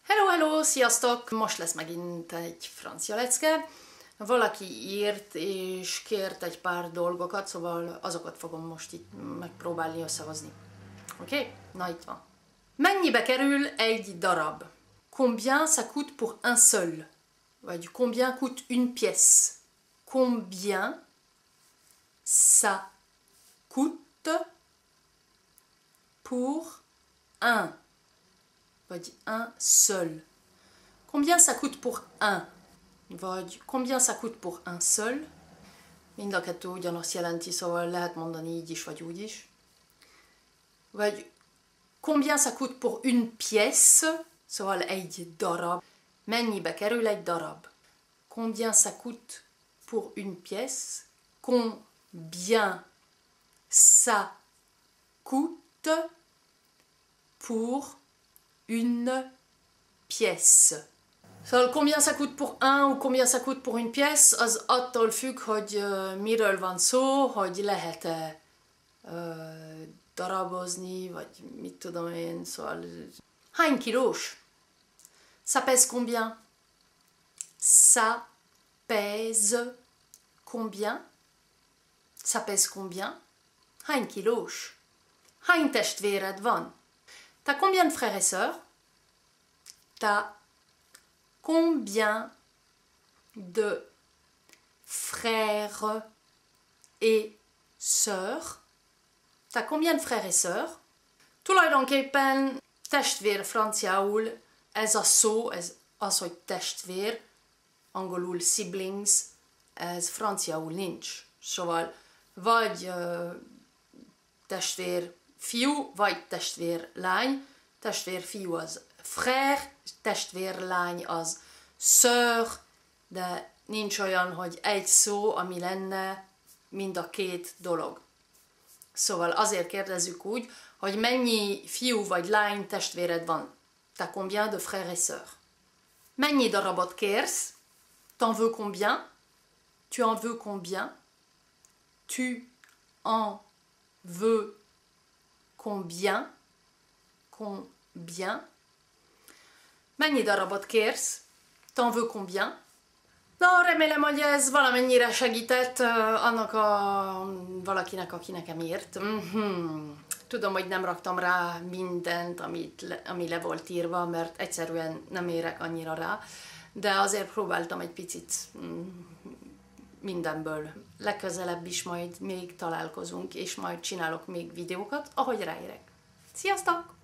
Hello, hello, sziasztok! Most lesz megint egy francia lecke. Valaki írt és kért egy pár dolgokat, szóval azokat fogom most itt megpróbálni összehozni. Oké? Na itt van. Mennyibe kerül egy darab? Combien ça coûte pour un seul? Vagy combien coûte une pièce? Combien ça coûte pour un? Vagy un seul. Combien ça coûte pour un? Vagy combien ça coûte pour un seul? Mind a kettő ugyanazt jelenti, szóval lehet mondani így is, vagy úgy is. Vagy combien ça coûte pour une pièce? Szóval egy darab. Mennyibe kerül egy darab? Combien ça coûte pour une pièce? Combien ça coûte pour une pièce. Szóval combien ça coûte pour un, ou combien ça coûte pour une pièce, az attól függ, hogy miről van szó, hogy lehet-e darabozni, vagy mit tudom én, szóval... Hány kilós? Ça pèse combien? Ça pèse combien? Ça pèse combien? Hány kilós? Hány testvéred van? T'as combien de frères et sœurs? T'as combien de frères et sœurs? T'as combien de frères et sœurs? Tulajdonképpen testvér franciául ez a szó, ez az, hogy testvér, angolul siblings, ez franciául nincs. Szóval vagy testvér fiú, vagy testvér lány. Testvér fiú az frère, testvér lány az sœur, de nincs olyan, hogy egy szó, ami lenne mind a két dolog. Szóval azért kérdezzük úgy, hogy mennyi fiú vagy lány testvéred van. T'as combien de frères et sœurs? Mennyi darabot kérsz? T'en veux combien? Tu en veux combien? Tu en veux combien? Combien? Mennyi darabot kérsz? T'en veux combien? Na, remélem, hogy ez valamennyire segített annak valakinek, aki nekem írt. Tudom, hogy nem raktam rá mindent, ami le volt írva, mert egyszerűen nem érek annyira rá, de azért próbáltam egy picit mindenből. Legközelebb is majd még találkozunk, és majd csinálok még videókat, ahogy ráérek. Sziasztok!